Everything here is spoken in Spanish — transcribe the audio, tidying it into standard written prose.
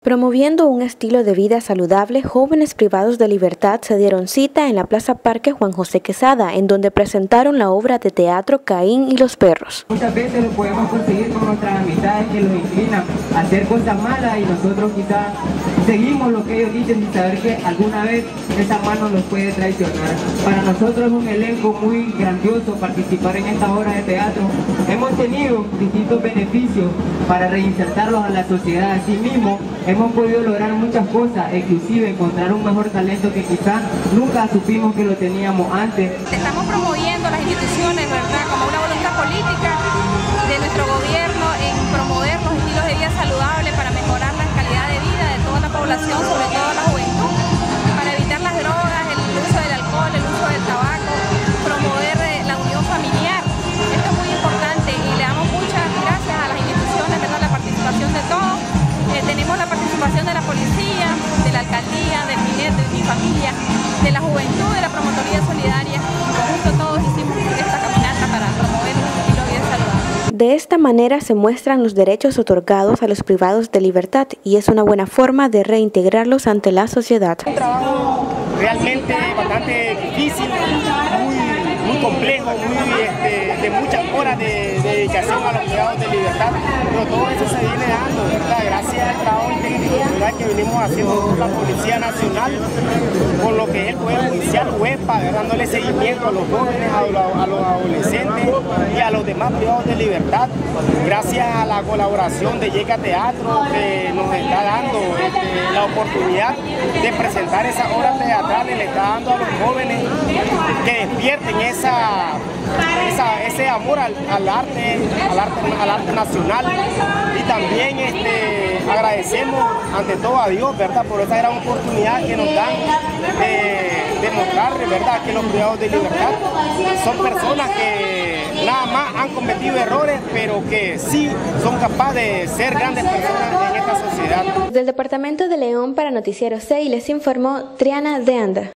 Promoviendo un estilo de vida saludable, jóvenes privados de libertad se dieron cita en la Plaza Parque Juan José Quesada, en donde presentaron la obra de teatro Caín y los perros. Muchas veces lo podemos conseguir con nuestras amistades que los inclinan a hacer cosas malas y nosotros quizás seguimos lo que ellos dicen sin saber que alguna vez esa mano nos puede traicionar. Para nosotros es un elenco muy grandioso participar en esta obra de teatro. Hemos tenido distintos beneficios para reinsertarlos a la sociedad. Asimismo, hemos podido lograr muchas cosas, inclusive encontrar un mejor talento que quizás nunca supimos que lo teníamos antes. Estamos promoviendo las instituciones, ¿verdad?, como una voluntad política de nuestro gobierno en promover los estilos de vida saludables para mejorar la calidad de vida de toda la población, sobre todo la juventud, para evitar las drogas, el uso del alcohol, el uso del tabaco, promover la unión familiar. Esto es muy importante y le damos muchas gracias a las instituciones, ¿verdad?, la participación de todos. Tenemos la participación de la policía, de la alcaldía, del MINET, de mi familia, de la juventud, de la promotoría solidaria. En conjunto todos hicimos esta caminata para promover un estilo de vida saludable. De esta manera se muestran los derechos otorgados a los privados de libertad y es una buena forma de reintegrarlos ante la sociedad. Un trabajo realmente bastante difícil, muy complejo, de muchas horas de dedicación a los privados de libertad, pero todo eso se viene dando, ¿verdad? Gracias al trabajo interinstitucional que venimos haciendo con la Policía Nacional, con lo que es el Poder Judicial, UEPA, dándole seguimiento a los jóvenes, a los adolescentes y a los demás privados de libertad. Gracias a la colaboración de Yeca Teatro, que nos está dando la oportunidad de presentar esas obras teatrales, le está dando a los jóvenes que despierten ese amor al arte nacional, y también agradecemos ante todo a Dios, ¿verdad?, por esta gran oportunidad que nos dan de mostrarles, ¿verdad?, que los privados de libertad son personas que nada más han cometido errores, pero que sí son capaces de ser grandes personas en esta sociedad. Del Departamento de León para Noticiero 6 les informó Triana de Anda.